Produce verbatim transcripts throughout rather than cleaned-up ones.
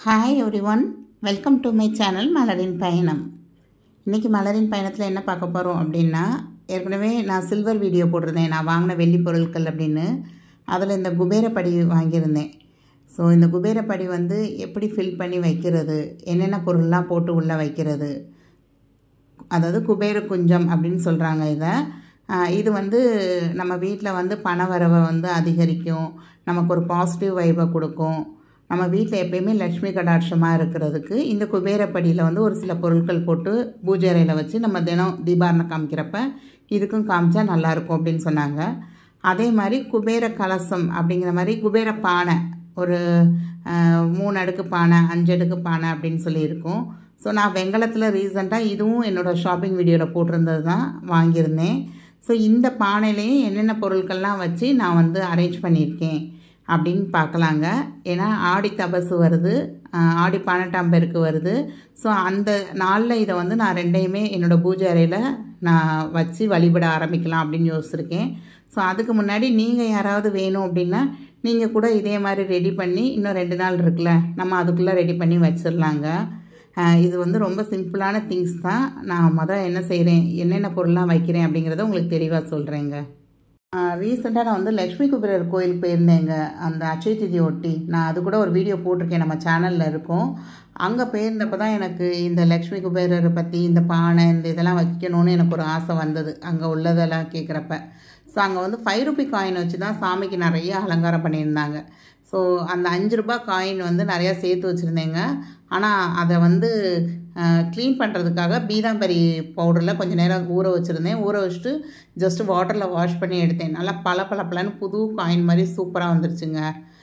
Hi everyone, welcome to my channel மலரின் பயணம். இன்றைக்கி மலரின் பயணத்தில் என்ன பார்க்க போகிறோம் அப்படின்னா, ஏற்கனவே நான் சில்வர் வீடியோ போட்டிருந்தேன், நான் வாங்கின வெள்ளி பொருட்கள் அப்படின்னு. அதில் இந்த குபேரப்படி வாங்கியிருந்தேன். ஸோ இந்த குபேரப்படி வந்து எப்படி ஃபில் பண்ணி வைக்கிறது, என்னென்ன பொருள்லாம் போட்டு உள்ளே வைக்கிறது, அதாவது குபேர குஞ்சம் அப்படின்னு சொல்கிறாங்க இதை. இது வந்து நம்ம வீட்டில் வந்து பண வரவை வந்து அதிகரிக்கும், நமக்கு ஒரு பாசிட்டிவ் வைபை கொடுக்கும். நம்ம வீட்டில் எப்பயுமே லட்சுமி கடாட்சமாக இருக்கிறதுக்கு இந்த குபேரப்படியில் வந்து ஒரு சில பொருட்கள் போட்டு பூஜை அறையில் வச்சு நம்ம தினம் தீபாரணம் காமிக்கிறப்ப இதுக்கும் காமிச்சா நல்லாயிருக்கும் அப்படின்னு சொன்னாங்க. அதே மாதிரி குபேர கலசம் அப்படிங்கிற மாதிரி குபேர பானை, ஒரு மூணு அடுக்கு பானை, அஞ்சு அடுக்கு பானை அப்படின்னு சொல்லியிருக்கோம். ஸோ நான் வெங்கலத்தில் ரீசெண்டாக இதுவும் என்னோடய ஷாப்பிங் வீடியோவில் போட்டிருந்தது தான் வாங்கியிருந்தேன். ஸோ இந்த பானையிலையும் என்னென்ன பொருட்கள்லாம் வச்சு நான் வந்து அரேஞ்ச் பண்ணியிருக்கேன் அப்படின்னு பார்க்கலாங்க. ஏன்னா ஆடி தபசு வருது, ஆடி பதினெட்டாம் பேருக்கு வருது. ஸோ அந்த நாளில் இதை வந்து நான் ரெண்டையுமே என்னோடய பூஜை அறையில் நான் வச்சு வழிபட ஆரம்பிக்கலாம் அப்படின்னு யோசிச்சிருக்கேன். ஸோ அதுக்கு முன்னாடி நீங்கள் யாராவது வேணும் அப்படின்னா நீங்கள் கூட இதே மாதிரி ரெடி பண்ணி, இன்னும் ரெண்டு நாள் இருக்குல்ல, நம்ம அதுக்குள்ளே ரெடி பண்ணி வச்சிடலாங்க. இது வந்து ரொம்ப சிம்பிளான திங்ஸ் தான். நான் மொதல் என்ன செய்கிறேன், என்னென்ன பொருள்லாம் வைக்கிறேன் அப்படிங்கிறத உங்களுக்கு தெளிவாக சொல்கிறேங்க. ரீசெண்டாக நான் வந்து லக்ஷ்மி குபேரர் கோயிலுக்கு போயிருந்தேங்க, அந்த அட்சய திதி ஒட்டி. நான் அது கூட ஒரு வீடியோ போட்டிருக்கேன், நம்ம சேனலில் இருக்கும். அங்கே போயிருந்தப்போ தான் எனக்கு இந்த லக்ஷ்மி குபேரரை பற்றி, இந்த பானை, இந்த இதெல்லாம் வைக்கணும்னு எனக்கு ஒரு ஆசை வந்தது அங்கே உள்ளதெல்லாம் கேட்குறப்ப. ஸோ அங்கே வந்து ஃபைவ் ருபி காயின் வச்சு தான் சாமிக்கு நிறைய அலங்காரம் பண்ணியிருந்தாங்க. ஸோ அந்த அஞ்சு ரூபா காயின் வந்து நிறையா சேர்த்து வச்சுருந்தேங்க. ஆனால் அதை வந்து க்ளீன் பண்ணுறதுக்காக பீதாம்பரி பவுடரில் கொஞ்சம் நேரம் ஊற வச்சுருந்தேன். ஊற வச்சுட்டு ஜஸ்ட்டு வாட்டரில் வாஷ் பண்ணி எடுத்தேன். நல்லா பல பல பலன்னு புது காயின் மாதிரி சூப்பராக வந்துருச்சுங்க.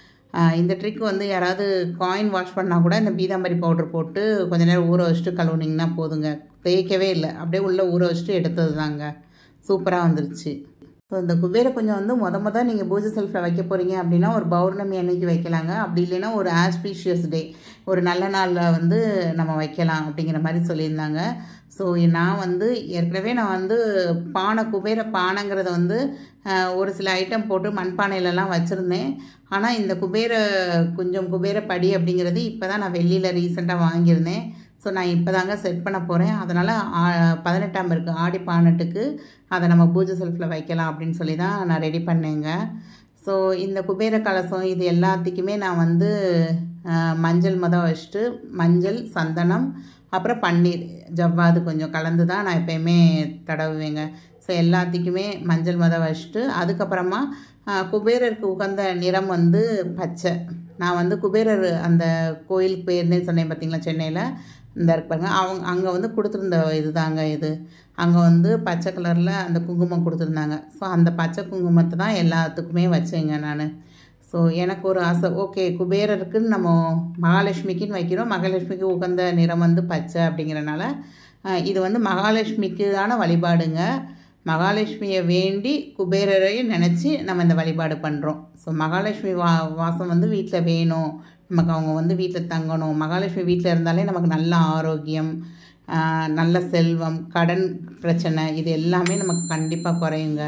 இந்த ட்ரிக் வந்து யாராவது காயின் வாஷ் பண்ணால் கூட இந்த பீதாம்பரி பவுடர் போட்டு கொஞ்சம் நேரம் ஊற வச்சுட்டு கழுவுனிங்கன்னா போதுங்க. தேய்க்கவே இல்லை, அப்படியே உள்ளே ஊற வச்சுட்டு எடுத்தது தாங்க. சூப்பராக வந்துருச்சு. ஸோ இந்த குபேர கொஞ்சம் வந்து மொத மொதல் நீங்கள் பூஜை செல்ஃபில் வைக்க போகிறீங்க அப்படின்னா ஒரு பௌர்ணமி அன்னைக்கு வைக்கலாங்க. அப்படி இல்லைன்னா ஒரு ஆஸ்பீஷியஸ் டே, ஒரு நல்ல நாளில் வந்து நம்ம வைக்கலாம் அப்படிங்கிற மாதிரி சொல்லியிருந்தாங்க. ஸோ நான் வந்து ஏற்கனவே நான் வந்து பானை, குபேர பானைங்கிறத வந்து ஒரு சில ஐட்டம் போட்டு மண்பானையிலலாம் வச்சுருந்தேன். ஆனால் இந்த குபேர குஞ்சம் குபேர படி அப்படிங்கிறது இப்போ தான் நான் வெள்ளியில் ரீசெண்டாக வாங்கியிருந்தேன். ஸோ நான் இப்போ தாங்க செட் பண்ண போகிறேன். அதனால் பதினெட்டாம் இருக்குது ஆடி பதினெட்டுக்கு அதை நம்ம பூஜை செல்ஃபில் வைக்கலாம் அப்படின்னு சொல்லி தான் நான் ரெடி பண்ணேங்க. ஸோ இந்த குபேர கலசம் இது எல்லாத்துக்குமே நான் வந்து மஞ்சள் மொதல் வச்சுட்டு, மஞ்சள், சந்தனம், அப்புறம் பன்னீர், ஜவ்வாது கொஞ்சம் கலந்து தான் நான் எப்போயுமே தடவுவேங்க. ஸோ எல்லாத்துக்குமே மஞ்சள் மொதல் வச்சுட்டு, அதுக்கப்புறமா குபேரருக்கு உகந்த நிறம் வந்து பச்சை. நான் வந்து குபேரர் அந்த கோயிலுக்கு போயிருந்தேன்னு சொன்னேன் பார்த்தீங்களா, சென்னையில் இந்த இருப்பாங்க. அவங்க அங்கே வந்து கொடுத்துருந்த இது தாங்க இது. அங்கே வந்து பச்சை கலரில் அந்த குங்குமம் கொடுத்துருந்தாங்க. ஸோ அந்த பச்சை குங்குமத்தை தான் எல்லாத்துக்குமே வச்சேங்க நான். ஸோ எனக்கு ஒரு ஆசை, ஓகே குபேரருக்குன்னு நம்ம மகாலட்சுமிக்குன்னு வைக்கிறோம், மகாலட்சுமிக்கு உகந்த நிறம் வந்து பச்சை அப்படிங்கிறனால இது வந்து மகாலட்சுமிக்கான வழிபாடுங்க. மகாலட்சுமியை வேண்டி குபேரரையும் நினச்சி நம்ம இந்த வழிபாடு பண்ணுறோம். ஸோ மகாலட்சுமி வா வாசம் வந்து வீட்டில் வேணும், நமக்கு அவங்க வந்து வீட்டில் தங்கணும். மகாலட்சுமி வீட்டில் இருந்தாலே நமக்கு நல்ல ஆரோக்கியம், நல்ல செல்வம், கடன் பிரச்சனை இது எல்லாமே நமக்கு கண்டிப்பாக குறையுங்க.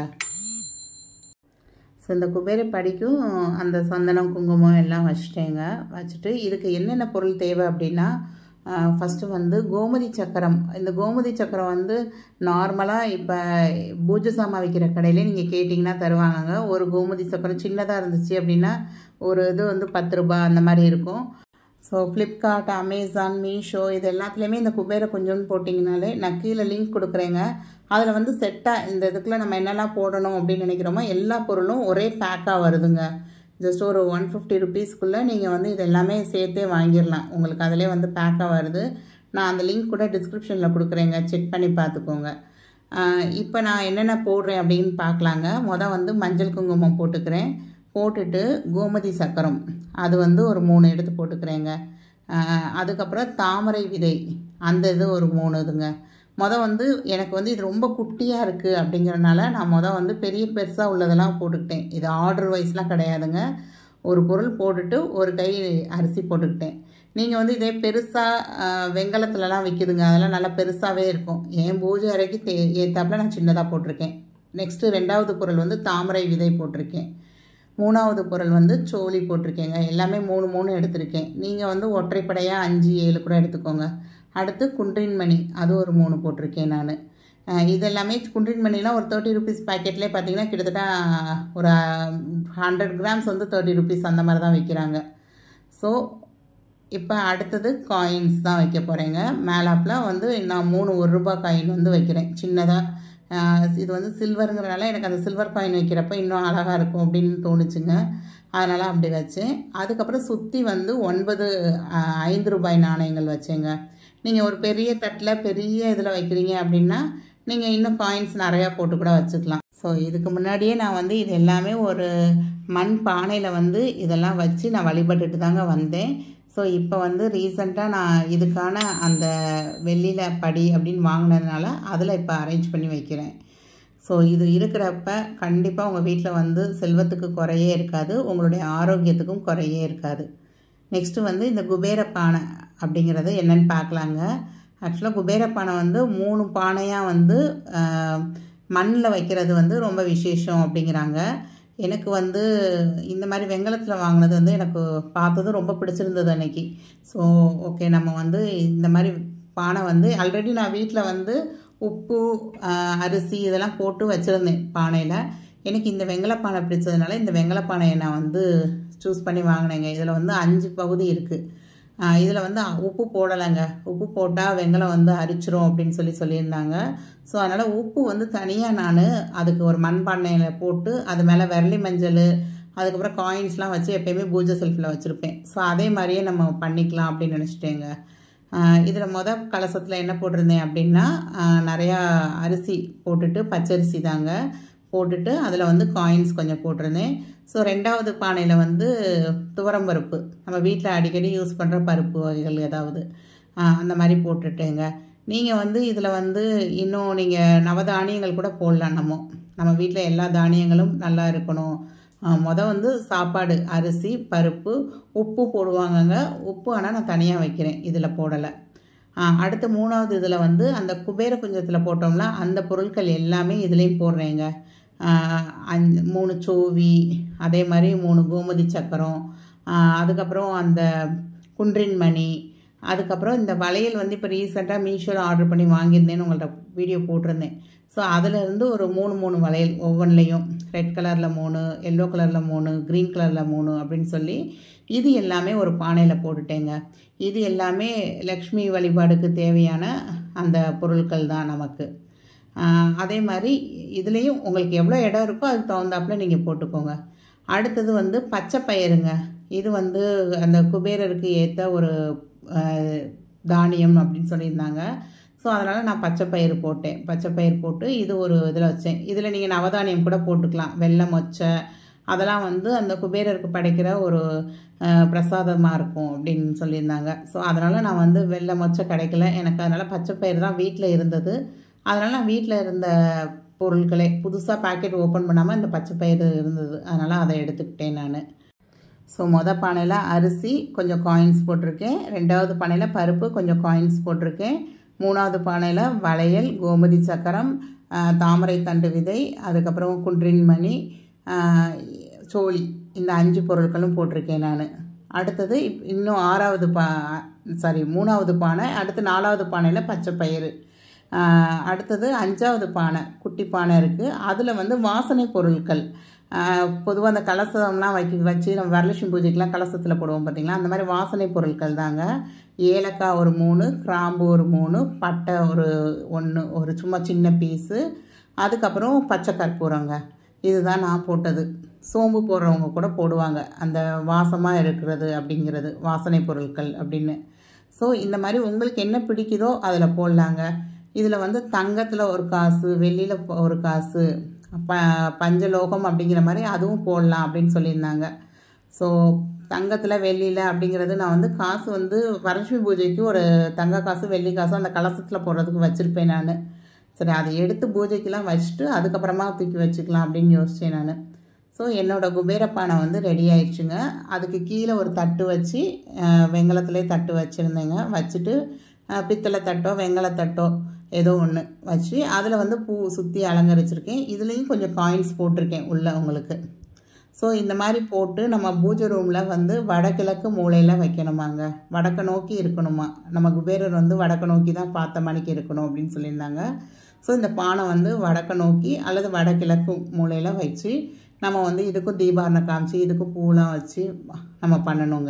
ஸோ இந்த குபேர படிக்கும் அந்த சந்தனம், குங்குமம் எல்லாம் வச்சுட்டேங்க. வச்சுட்டு இதுக்கு என்னென்ன பொருள் தேவை அப்படின்னா, ஃபஸ்ட்டு வந்து கோமதி சக்கரம். இந்த கோமதி சக்கரம் வந்து நார்மலாக இப்போ பூஜை சாமான் வைக்கிற கடையிலே நீங்கள் கேட்டிங்கன்னா தருவாங்கங்க. ஒரு கோமதி சக்கரம் சின்னதாக இருந்துச்சு அப்படின்னா ஒரு இது வந்து பத்து ரூபா அந்த மாதிரி இருக்கும். ஸோ ஃப்ளிப்கார்ட், அமேசான், மீஷோ இது எல்லாத்துலேயுமே இந்த குபேர கொஞ்சம்னு போட்டிங்கனாலே, நான் கீழே லிங்க் கொடுக்குறேங்க. அதில் வந்து செட்டாக இந்த இதுக்குள்ளே நம்ம என்னெல்லாம் போடணும் அப்படின்னு நினைக்கிறோமோ எல்லா பொருளும் ஒரே பேக்காக வருதுங்க. ஜஸ்ட் ஒரு ஒன் ஃபிஃப்டி ருபீஸ்க்குள்ளே நீங்கள் வந்து இது எல்லாமே சேர்த்தே வாங்கிடலாம். உங்களுக்கு அதிலே வந்து பேக்காக வருது. நான் அந்த லிங்க் கூட டிஸ்கிரிப்ஷனில் கொடுக்குறேங்க, செக் பண்ணி பார்த்துக்கோங்க. இப்போ நான் என்னென்ன போடுறேன் அப்படின்னு பார்க்கலாங்க. மொதல் வந்து மஞ்சள் குங்குமம் போட்டுக்கிறேன். போட்டுட்டு கோமதி சக்கரம் அது வந்து ஒரு மூணு எடுத்து போட்டுக்கிறேங்க. அதுக்கப்புறம் தாமரை விதை அந்த இது ஒரு மூணு இதுங்க. மொதல் வந்து எனக்கு வந்து இது ரொம்ப குட்டியாக இருக்குது அப்படிங்கிறனால நான் மொதல் வந்து பெரிய பெருசாக உள்ளதெல்லாம் போட்டுக்கிட்டேன். இது ஆர்டர் வைஸ்லாம் கிடையாதுங்க. ஒரு பொருள் போட்டுட்டு ஒரு கை அரிசி போட்டுக்கிட்டேன். நீங்கள் வந்து இதே பெருசாக வெங்கலத்துலலாம் விற்கிதுங்க, அதெல்லாம் நல்லா பெருசாகவே இருக்கும். என் பூஜை அறைக்கு தே ஏற்றாப்புல நான் சின்னதாக போட்டிருக்கேன். நெக்ஸ்ட்டு ரெண்டாவது பொருள் வந்து தாமரை விதை போட்டிருக்கேன். மூணாவது பொருள் வந்து சோழி போட்டிருக்கேங்க. எல்லாமே மூணு மூணு எடுத்திருக்கேன். நீங்கள் வந்து ஒற்றைப்படையாக அஞ்சு ஏழு கூட எடுத்துக்கோங்க. அடுத்து குன்றின் மணி, அது ஒரு மூணு போட்டிருக்கேன் நான். இதெல்லாமே குன்றின் மணிலாம் ஒரு தேர்ட்டி ருபீஸ் பேக்கெட்லேயே பார்த்தீங்கன்னா கிட்டத்தட்ட ஒரு ஹண்ட்ரட் கிராம்ஸ் வந்து தேர்ட்டி ருபீஸ் அந்த மாதிரி தான் விற்கிறாங்க. ஸோ இப்போ அடுத்தது காயின்ஸ் தான் வைக்க போகிறேங்க. மேலாப்பில் வந்து நான் மூணு ஒரு ரூபா காயின் வந்து வைக்கிறேன் சின்னதாக. இது வந்து சில்வருங்கிறனால எனக்கு அந்த சில்வர் காயின் வைக்கிறப்ப இன்னும் அழகாக இருக்கும் அப்படின்னு தோணுச்சுங்க. அதனால் அப்படி வச்சேன். அதுக்கப்புறம் சுற்றி வந்து ஒன்பது ஐந்து ரூபாய் நாணயங்கள் வச்சேங்க. நீங்கள் ஒரு பெரிய தட்டில் பெரிய இதில் வைக்கிறீங்க அப்படின்னா நீங்கள் இன்னும் காயின்ஸ் நிறையா போட்டு கூட வச்சுக்கலாம். ஸோ இதுக்கு முன்னாடியே நான் வந்து இது எல்லாமே ஒரு மண் பானையில் வந்து இதெல்லாம் வச்சு நான் வழிபட்டுட்டு தாங்க வந்தேன். ஸோ இப்போ வந்து ரீசெண்டாக நான் இதுக்கான அந்த வெள்ளியில் படி அப்படின்னு வாங்கினதுனால அதில் இப்போ அரேஞ்ச் பண்ணி வைக்கிறேன். ஸோ இது இருக்கிறப்ப கண்டிப்பாக உங்கள் வீட்டில் வந்து செல்வத்துக்கு குறையே இருக்காது, உங்களுடைய ஆரோக்கியத்துக்கும் குறையே இருக்காது. நெக்ஸ்ட்டு வந்து இந்த குபேர பானை அப்படிங்கிறது என்னென்னு பார்க்கலாங்க. ஆக்சுவலாக குபேர பானை வந்து மூணு பானையாக வந்து மண்ணில் வைக்கிறது வந்து ரொம்ப விசேஷம் அப்படிங்கிறாங்க. எனக்கு வந்து இந்த மாதிரி வெங்கலத்தில் வாங்கினது வந்து எனக்கு பார்த்தது ரொம்ப பிடிச்சிருந்தது அன்னைக்கு. ஸோ ஓகே, நம்ம வந்து இந்த மாதிரி பானை வந்து ஆல்ரெடி நான் வீட்டில் வந்து உப்பு அரிசி இதெல்லாம் போட்டு வச்சுருந்தேன் பானையில். எனக்கு இந்த வெங்கல பானை பிடிச்சதுனால இந்த வெங்கல பானையை நான் வந்து சூஸ் பண்ணி வாங்கினேங்க. இதில் வந்து அஞ்சு பகுதி இருக்குது. இதில் வந்து உப்பு போடலைங்க. உப்பு போட்டால் வெங்கலம் வந்து அரிச்சிரும் அப்படின்னு சொல்லி சொல்லியிருந்தாங்க. ஸோ அதனால் உப்பு வந்து தனியாக நான் அதுக்கு ஒரு மண்பானையில் போட்டு அது மேலே விரலி மஞ்சள் அதுக்கப்புறம் காயின்ஸ்லாம் வச்சு எப்போயுமே பூஜை செல்ஃபில் வச்சுருப்பேன். ஸோ அதே மாதிரியே நம்ம பண்ணிக்கலாம் அப்படின்னு நினச்சிட்டேங்க. இதில் மொதல் கலசத்தில் என்ன போட்டிருந்தேன் அப்படின்னா நிறையா அரிசி போட்டுட்டு பச்சரிசி தாங்க போட்டுட்டு அதில் வந்து காயின்ஸ் கொஞ்சம் போட்டிருந்தேன். ஸோ ரெண்டாவது பானையில் வந்து துவரம்பருப்பு, நம்ம வீட்டில் அடிக்கடி யூஸ் பண்ணுற பருப்பு வகைகள் ஏதாவது அந்த மாதிரி போட்டுட்டேங்க. நீங்கள் வந்து இதில் வந்து இன்னும் நீங்கள் நவதானியங்கள் கூட போடலாம். நம்ம நம்ம வீட்டில் எல்லா தானியங்களும் நல்லா இருக்கணும். மொதல் வந்து சாப்பாடு அரிசி பருப்பு உப்பு போடுவாங்கங்க. உப்பு ஆனால் நான் தனியாக வைக்கிறேன், இதில் போடலை. அடுத்து மூணாவது இதில் வந்து அந்த குபேர குஞ்சத்தில் போட்டோம்னா அந்த பொருட்கள் எல்லாமே இதுலேயும் போடுறேங்க. அஞ்சு மூணு சோவி, அதே மாதிரி மூணு கோமதி சக்கரம், அதுக்கப்புறம் அந்த குன்றின் மணி, அதுக்கப்புறம் இந்த வளையல் வந்து இப்போ ரீசெண்டாக மீஷோவில் ஆர்டர் பண்ணி வாங்கியிருந்தேன்னு உங்கள்கிட்ட வீடியோ போட்டிருந்தேன். ஸோ அதிலேருந்து ஒரு மூணு மூணு வளையல் ஒவ்வொன்றிலையும் ரெட் கலரில் மூணு, எல்லோ கலரில் மூணு, க்ரீன் கலரில் மூணு அப்படின்னு சொல்லி இது எல்லாமே ஒரு பானையில் போட்டுட்டேங்க. இது எல்லாமே லக்ஷ்மி வழிபாடுக்கு தேவையான அந்த பொருட்கள் தான் நமக்கு. அதே மாதிரி இதுலேயும் உங்களுக்கு எவ்வளோ இடம் இருக்கோ அதுக்கு தகுந்தாப்பில் நீங்கள் போட்டுக்கோங்க. அடுத்தது வந்து பச்சை பயிறுங்க. இது வந்து அந்த குபேரருக்கு ஏற்ற ஒரு தானியம் அப்படின்னு சொல்லியிருந்தாங்க. ஸோ அதனால் நான் பச்சை பயிறு போட்டேன். பச்சை பயிர் போட்டு இது ஒரு இதில் வச்சேன். இதில் நீங்கள் நவதானியம் கூட போட்டுக்கலாம். வெள்ளை மொச்சை அதெல்லாம் வந்து அந்த குபேரருக்கு படைக்கிற ஒரு பிரசாதமாக இருக்கும் அப்படின்னு சொல்லியிருந்தாங்க. ஸோ அதனால் நான் வந்து வெள்ளை மொச்சை கிடைக்கல எனக்கு, அதனால் பச்சை பயிறு தான் வீட்டில் இருந்தது. அதனால் நான் வீட்டில் இருந்த பொருட்களே புதுசாக பேக்கெட் ஓப்பன் பண்ணாமல் இந்த பச்சை பயிறு இருந்தது, அதனால் அதை எடுத்துக்கிட்டேன் நான். ஸோ மொதல் பானையில் அரிசி கொஞ்சம் காயின்ஸ் போட்டிருக்கேன். ரெண்டாவது பானையில் பருப்பு கொஞ்சம் காயின்ஸ் போட்டிருக்கேன். மூணாவது பானையில் வளையல், கோமதி சக்கரம், தாமரை தண்டு விதை, அதுக்கப்புறம் குன்றின் மணி, சோழி, இந்த அஞ்சு பொருட்களும் போட்டிருக்கேன் நான். அடுத்தது இப் இன்னும் ஆறாவது பா சாரி மூணாவது பானை. அடுத்து நாலாவது பானையில் பச்சை பயிறு. அடுத்தது அஞ்சாவது பானை குட்டி பானை இருக்குது. அதில் வந்து வாசனை பொருட்கள், பொதுவாக அந்த கலசம்லாம் வைக்க வச்சு நம்ம வரலட்சுமி பூஜைக்கெலாம் கலசத்தில் போடுவோம் பார்த்திங்களா, அந்த மாதிரி வாசனை பொருட்கள் தாங்க. ஏலக்காய் ஒரு மூணு, கிராம்பு ஒரு மூணு, பட்டை ஒரு ஒன்று, ஒரு சும்மா சின்ன பீஸு, அதுக்கப்புறம் பச்சை கற்பூரங்க. இதுதான் நான் போட்டது. சோம்பு போடுறவங்க கூட போடுவாங்க, அந்த வாசமாக இருக்கிறது அப்படிங்கிறது வாசனை பொருட்கள் அப்படின்னு. ஸோ இந்த மாதிரி உங்களுக்கு என்ன பிடிக்குதோ அதில் போடலாங்க. இதில் வந்து தங்கத்தில் ஒரு காசு, வெள்ளியில் ஒரு காசு, ப பஞ்சலோகம் அப்படிங்கிற மாதிரி அதுவும் போடலாம் அப்படின்னு சொல்லியிருந்தாங்க. ஸோ தங்கத்தில் வெள்ளியில் அப்படிங்கிறது நான் வந்து காசு வந்து வரலட்சுமி பூஜைக்கு ஒரு தங்க காசு வெள்ளி காசு அந்த கலசத்தில் போடுறதுக்கு வச்சுருப்பேன் நான். சரி, அதை எடுத்து பூஜைக்கெலாம் வச்சுட்டு அதுக்கப்புறமா தூக்கி வச்சுக்கலாம் அப்படின்னு யோசித்தேன் நான். ஸோ என்னோடய குபேரப்பானை வந்து ரெடி ஆயிடுச்சுங்க. அதுக்கு கீழே ஒரு தட்டு வச்சு வெங்கலத்துலேயே தட்டு வச்சுருந்தேங்க. வச்சுட்டு பித்தளை தட்டோ வெங்கல தட்டோ ஏதோ ஒன்று வச்சு அதில் வந்து பூ சுற்றி அலங்கரிச்சிருக்கேன். இதுலேயும் கொஞ்சம் காயின்ஸ் போட்டிருக்கேன் உள்ள உங்களுக்கு. ஸோ இந்த மாதிரி போட்டு நம்ம பூஜை ரூமில் வந்து வடகிழக்கு மூலையில் வைக்கணுமாங்க. வடக்கு நோக்கி இருக்கணுமா. நம்ம குபேரர் வந்து வடக்கு நோக்கி தான் பார்த்த மணிக்கு இருக்கணும் அப்படின்னு சொல்லியிருந்தாங்க. ஸோ இந்த பானை வந்து வடக்கு நோக்கி அல்லது வடகிழக்கு மூலையில் வச்சு நம்ம வந்து இதுக்கும் தீபாரணை காமிச்சு இதுக்கும் பூலாம் வச்சு நம்ம பண்ணணுங்க.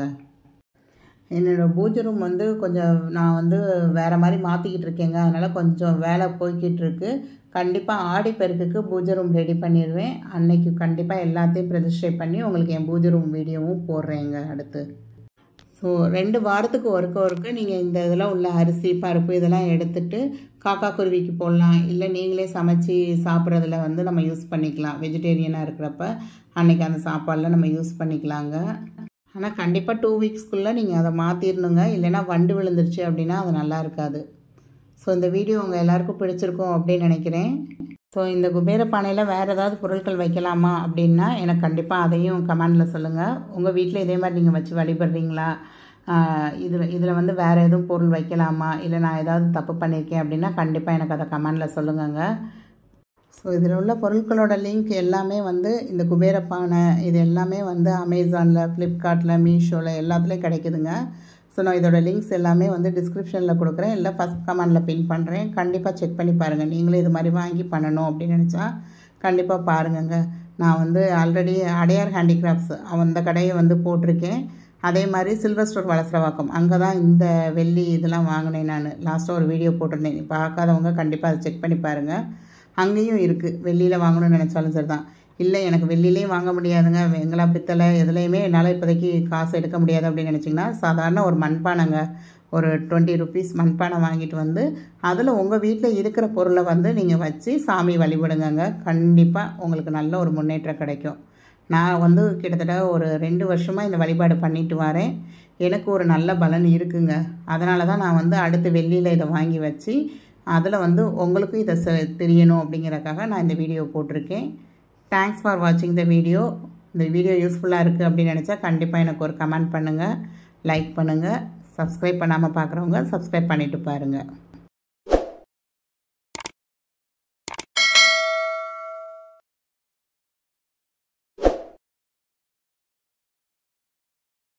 என்னோடய பூஜை ரூம் வந்து கொஞ்சம் நான் வந்து வேறு மாதிரி மாற்றிக்கிட்டு இருக்கேங்க. அதனால் கொஞ்சம் வேலை போய்கிட்டு இருக்கு. கண்டிப்பாக ஆடி பெருக்குக்கு பூஜை ரூம் ரெடி பண்ணிடுவேன். அன்னைக்கு கண்டிப்பாக எல்லாத்தையும் பிரதிஷ்டை பண்ணி உங்களுக்கு என் பூஜை ரூம் வீடியோவும் போடுறேங்க அடுத்து. ஸோ ரெண்டு வாரத்துக்கு ஒருக்க ஒருக்க நீங்கள் இந்த இதெல்லாம் உள்ள அரிசி பருப்பு இதெல்லாம் எடுத்துகிட்டு காக்கா குருவிக்கு போடலாம். இல்லை நீங்களே சமைச்சி சாப்பிட்றதுல வந்து நம்ம யூஸ் பண்ணிக்கலாம். வெஜிடேரியனாக இருக்கிறப்ப அன்றைக்கி அந்த சாப்பாடில் நம்ம யூஸ் பண்ணிக்கலாங்க. ஆனால் கண்டிப்பாக டூ வீக்ஸ்க்குள்ளே நீங்கள் அதை மாற்றிடணுங்க. இல்லைன்னா வண்டு விழுந்துருச்சு அப்படின்னா அது நல்லா இருக்காது. ஸோ இந்த வீடியோ உங்கள் எல்லாருக்கும் பிடிச்சிருக்கும் அப்படின்னு நினைக்கிறேன். ஸோ இந்த குபேர பானையில் வேறு ஏதாவது பொருட்கள் வைக்கலாமா அப்படின்னா எனக்கு கண்டிப்பாக அதையும் கமெண்டில் சொல்லுங்கள். உங்கள் வீட்டில் இதே மாதிரி நீங்கள் வச்சு வழிபடுறீங்களா, இதில் இதில் வந்து வேறு எதுவும் பொருள் வைக்கலாமா, இல்லை நான் ஏதாவது தப்பு பண்ணியிருக்கேன் அப்படின்னா கண்டிப்பாக எனக்கு அதை கமெண்டில் சொல்லுங்கங்க. ஸோ இதில் உள்ள பொருட்களோட லிங்க் எல்லாமே வந்து இந்த குபேர பானை இது எல்லாமே வந்து அமேசானில், ஃப்ளிப்கார்ட்டில், மீஷோவில் எல்லாத்துலேயும் கிடைக்குதுங்க. ஸோ நான் இதோட லிங்க்ஸ் எல்லாமே வந்து டிஸ்கிரிப்ஷனில் கொடுக்குறேன், இல்லை ஃபஸ்ட் கமெண்டில் பின் பண்ணுறேன். கண்டிப்பாக செக் பண்ணி பாருங்கள். நீங்களே இது மாதிரி வாங்கி பண்ணணும் அப்படின்னு நினச்சா கண்டிப்பாக பாருங்கங்க. நான் வந்து ஆல்ரெடி அடையார் ஹேண்டிகிராஃப்ட்ஸ் அந்த கடையை வந்து போட்டிருக்கேன். அதே மாதிரி சில்வர் ஸ்டோர் வளசரவாக்கம் அங்கே தான் இந்த வெள்ளி இதெல்லாம் வாங்கினேன். நான் லாஸ்ட்டாக ஒரு வீடியோ போட்டிருந்தேன். பார்க்காதவங்க கண்டிப்பாக அதை செக் பண்ணி பாருங்கள். அங்கேயும் இருக்குது. வெள்ளியில் வாங்கணும்னு நினச்சாலும் சரி தான். இல்லை எனக்கு வெள்ளிலேயும் வாங்க முடியாதுங்க, வெங்கலா பித்தளை எதுலேயுமே என்னால் இப்போதைக்கு காசு எடுக்க முடியாது அப்படின்னு நினச்சிங்கன்னா சாதாரண ஒரு மண்பானைங்க, ஒரு டுவெண்ட்டி ருபீஸ் மண்பானை வாங்கிட்டு வந்து அதில் உங்கள் வீட்டில் இருக்கிற பொருளை வந்து நீங்கள் வச்சு சாமி வழிபடுங்கங்க. கண்டிப்பாக உங்களுக்கு நல்ல ஒரு முன்னேற்றம் கிடைக்கும். நான் வந்து கிட்டத்தட்ட ஒரு ரெண்டு வருஷமாக இந்த வழிபாடு பண்ணிட்டு வரேன். எனக்கு ஒரு நல்ல பலன் இருக்குங்க. அதனால தான் நான் வந்து அடுத்து வெள்ளியில் இதை வாங்கி வச்சு அதில் வந்து உங்களுக்கும் இதை தெரியணும் அப்படிங்கிறக்காக நான் இந்த வீடியோ போட்டிருக்கேன். தேங்க்ஸ் ஃபார் வாட்சிங் த வீடியோ. இந்த வீடியோ யூஸ்ஃபுல்லாக இருக்குது அப்படின்னு நினச்சா கண்டிப்பாக எனக்கு ஒரு கமெண்ட் பண்ணுங்கள், லைக் பண்ணுங்கள். சப்ஸ்கிரைப் பண்ணாமல் பார்க்குறவங்க சப்ஸ்கிரைப் பண்ணிவிட்டு பாருங்கள்.